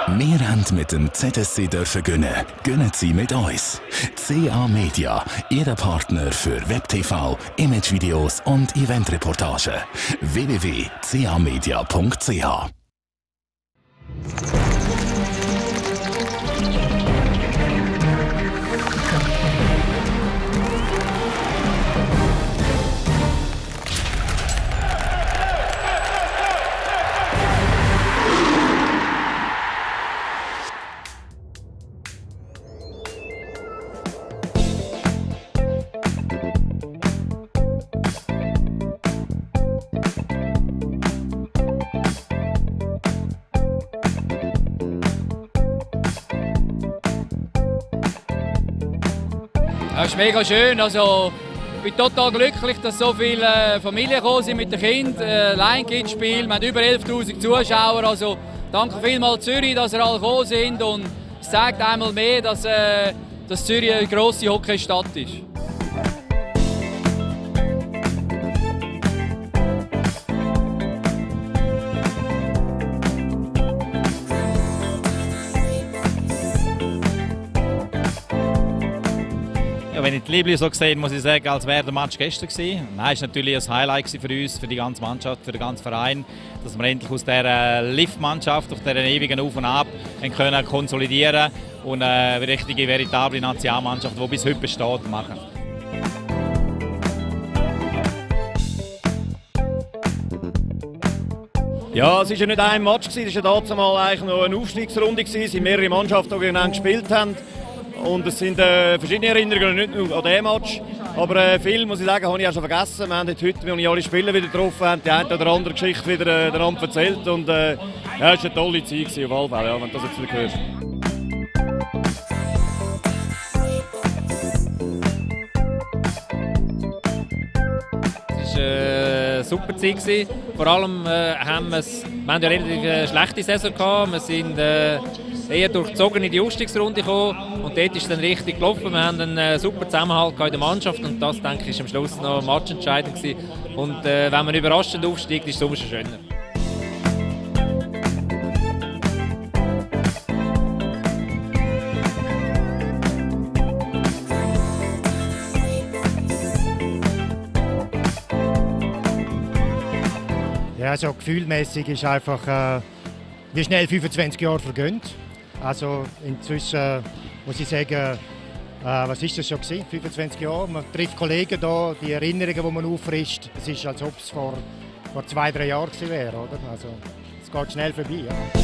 Wir haben mit dem ZSC dürfen gönnen. Gönnen Sie mit uns. CA Media, Ihr Partner für Web-TV, Imagevideos und Eventreportagen. www.camedia.ch Es ist mega schön. Also, ich bin total glücklich, dass so viele Familien gekommen sind mit den Kindern. Line-Kids-Spiel, wir haben über 11'000 Zuschauer. Also, danke vielmals Zürich, dass ihr alle gekommen sind. Und es zeigt einmal mehr, dass Zürich eine grosse Hockeystadt ist. Ja, wenn ich die Liebling so sehe, muss ich sagen, als wäre der Match gestern gewesen. Nein, es war natürlich ein Highlight für uns, für die ganze Mannschaft, für den ganzen Verein, dass wir endlich aus dieser Lift-Mannschaft, auf dieser ewigen Auf und Ab, können konsolidieren und eine richtige, veritable Nationalmannschaft, die bis heute besteht, machen. Ja, es war ja nicht ein Match, es war ja damals eigentlich noch eine Aufstiegsrunde, es waren mehrere Mannschaften, die gegeneinander gespielt haben. Und es sind verschiedene Erinnerungen, nicht nur an diesen Match. Aber viel, muss ich sagen, habe ich auch schon vergessen. Wir haben heute, als ich alle Spieler wieder getroffen habe, die eine oder andere Geschichte wieder einander erzählt. Und ja, es war eine tolle Zeit auf alle Fälle, ja, wenn du das jetzt wieder hörst. Es war eine super Zeit. Vor allem haben wir ja eine relativ schlechte Saison gehabt. Wir sind eher durchzogen in die Aufstiegsrunde gekommen und dort ist es dann richtig gelaufen. Wir haben einen super Zusammenhalt in der Mannschaft und das, denke ich, ist am Schluss noch matchentscheidend gewesen. Und wenn man überraschend aufsteigt, ist es umso schöner. Ja, also gefühlmäßig ist einfach, wie schnell 25 Jahre vergönnt. Also inzwischen muss ich sagen, was ist das schon gewesen? 25 Jahre. Man trifft Kollegen da, die Erinnerungen, die man auffrischt. Es ist, als ob es vor 2-3 Jahren gewesen wäre, oder? Also es geht schnell vorbei.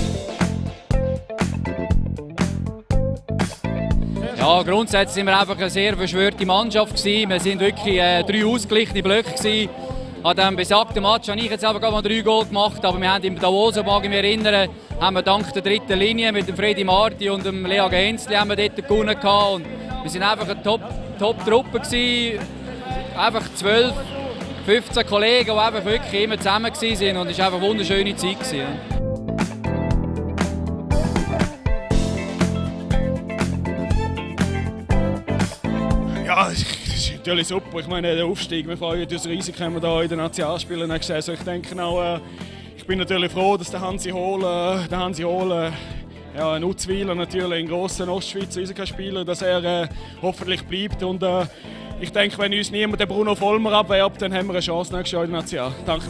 Ja. Ja, grundsätzlich sind wir einfach eine sehr verschwörte Mannschaft gewesen. Wir sind wirklich 3 ausgeglichene Blöcke gewesen. An diesem besagten Match habe ich jetzt einfach mal 3 Goal gemacht, aber wir haben im Davos, mag ich mich erinnern, haben wir dank der dritten Linie mit dem Freddy Marti und dem Lea Gänzli haben wir dort gewonnen gehabt. Und wir sind einfach eine Top-Truppe gewesen. Einfach 12, 15 Kollegen, die einfach wirklich immer zusammen waren und es war einfach eine wunderschöne Zeit gewesen. Ja, das ist natürlich super. Ich meine, der Aufstieg, wir freuen uns riesig, haben wir hier in den Nationalspielen nächste Saison. Ich denke auch, ich bin natürlich froh, dass der Hansi Hohl ja, ein Utzwiler natürlich, ein grosser Ostschweizer Eishockeyspieler, dass er hoffentlich bleibt. Und ich denke, wenn uns niemand den Bruno Vollmer abwerbt, dann haben wir eine Chance nächstes Jahr in der National. Danke.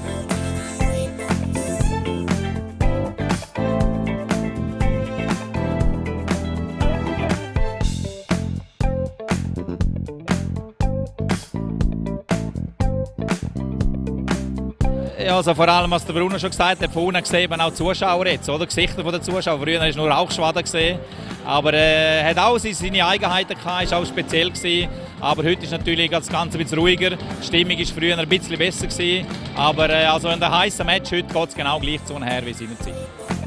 Ja, also vor allem, was der Bruno schon gesagt hat, von unten gesehen auch die Zuschauer jetzt, oder? Gesichter der Zuschauer. Früher war nur Rauchschwaden gesehen, aber er hat auch seine Eigenheiten gehabt, ist auch speziell gewesen. Aber heute ist natürlich das Ganze ein bisschen ruhiger. Die Stimmung war früher ein bisschen besser gewesen. Aber also in der heißen Match heute geht es genau gleich zu her wie seinerzeit.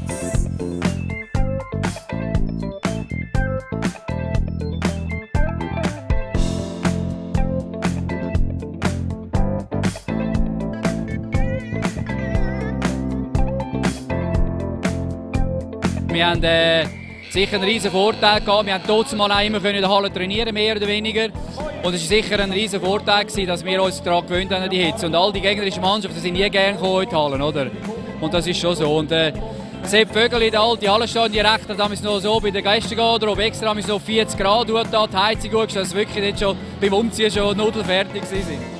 Wir haben sicher einen riesen Vorteil gehabt. Wir haben trotzdem auch immer in der Halle trainieren, mehr oder weniger. Und es war sicher ein riesen Vorteil gewesen, dass wir uns daran gewöhnt haben, die Hitze. Und all die gegnerischen Mannschaften sind nie gerne gekommen in die Halle, oder? Und das ist schon so. Und Sepp Vögeli, der alte Hallenstadion-Direktor, damals noch so bei der Gästegarderobe extra noch 40 Grad die Heizung gut, dass wirklich nicht schon beim Umziehen schon nudelfertig waren.